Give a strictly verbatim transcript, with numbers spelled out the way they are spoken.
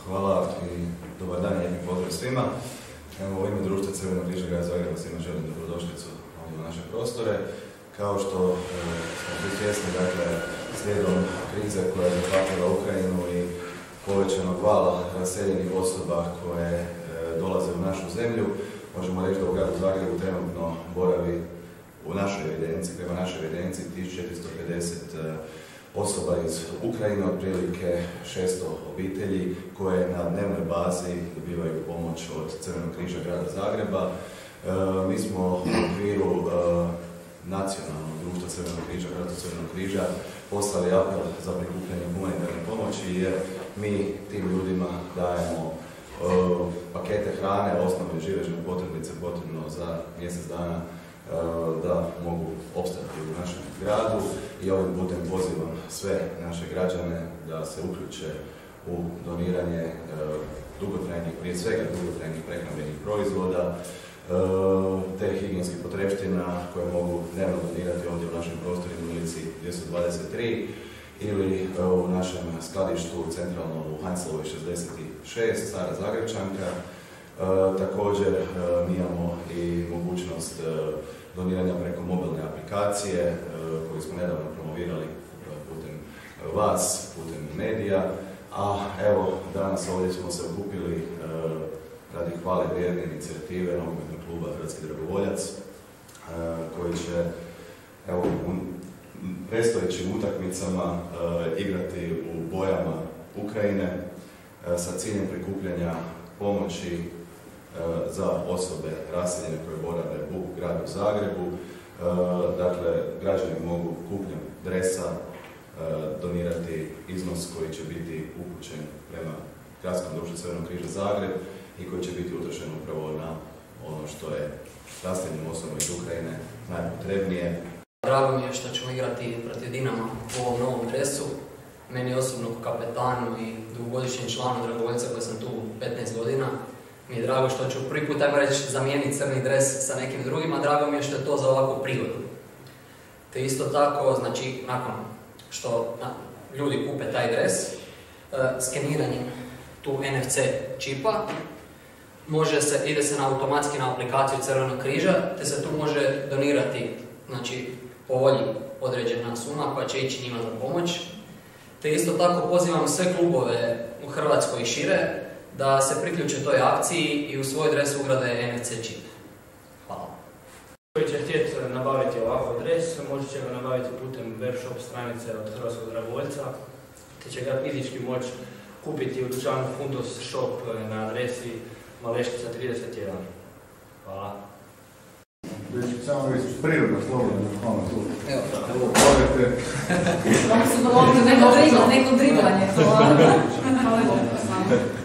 Hvala i dobar dan i lijep pozdrav svima. Evo, u ime društva Crvenog križa grada Zagreba svima želim dobrodošlicu ovdje u naše prostore. Kao što e, smo svi svjesni, dakle, slijedom krize koja je zahvatila Ukrajinu i povećanog vala raseljenih osoba koje e, dolaze u našu zemlju, možemo reći da u gradu Zagrebu trenutno boravi u našoj evidenciji, prema našoj evidenciji tisuću četiristo pedeset e, osoba iz Ukrajine, otprilike šesto obitelji koje na dnevnoj bazi dobivaju pomoć od Crvenog križa grada Zagreba. E, mi smo u okviru e, nacionalnog društva Crvenog križa, Hrvatskog Crvenog križa, poslali apel za prikupljanje humanitarne pomoći jer mi tim ljudima dajemo e, pakete hrane, osnovne živežne potrebnice potrebno za mjesec dana da mogu opstati u našem gradu i ovim putem pozivam sve naše građane da se uključe u doniranje dugotrajnih, prije svega dugotrajnih prehrambenih proizvoda te higijenskih potrepština koje mogu dnevno donirati ovdje u našem prostoru u ulici dvjesto dvadeset tri ili u našem skladištu centralno u Heinzelovoj šezdeset šest, Stara Zagrepčanka. E, također e, mi imamo i mogućnost e, doniranja preko mobilne aplikacije e, koju smo nedavno promovirali putem vas, putem medija, a evo danas ovdje smo se okupili e, radi hvale vrijedne inicijative nogometnog kluba Hrvatski dragovoljac e, koji će evo, u predstojećim utakmicama e, igrati u bojama Ukrajine e, sa ciljem prikupljanja pomoći za osobe raseljene koje borave u gradu Zagrebu. Dakle, građani mogu kupnjom dresa donirati iznos koji će biti upućen prema Gradskom društvu Crvenog križa Zagreb i koji će biti utrošen upravo na ono što je raseljenim osobama iz Ukrajine najpotrebnije. Drago mi je što ćemo igrati protiv Dinama u ovom novom dresu. Meni osobno kapetanu i dugogodišnjem članu dragovoljca koji sam tu petnaest godina. Mi je drago što ću prvi put, ajmo reći, zamijeniti crni dres sa nekim drugim, a drago mi je što je to za ovakvu prigodu. Te isto tako, znači, nakon što na, ljudi kupe taj dres, uh, skeniranjem tu en ef ce čipa, može se, ide se na automatski na aplikaciju Crvenog križa, te se tu može donirati, znači, po volji određena suma koja će ići njima za pomoć. Te isto tako pozivam sve klubove u Hrvatskoj i šire da se priključe toj akciji i u svoj dres ugrade en ef ce čip. Hvala. Koji će htjeti nabaviti ovakav dres, može će ga nabaviti putem web shop stranice od Hrvatskog dragovoljca, te će ga fizički moći kupiti u dućanu Fundos Shop na adresi Maleštica trideset jedan. Hvala. Znači, samo vi prirodno slobodno, hvala tu. Evo, evo, pogledajte. Vam su dovoljno neko driblanje, hvala. Hvala Bogu, samo.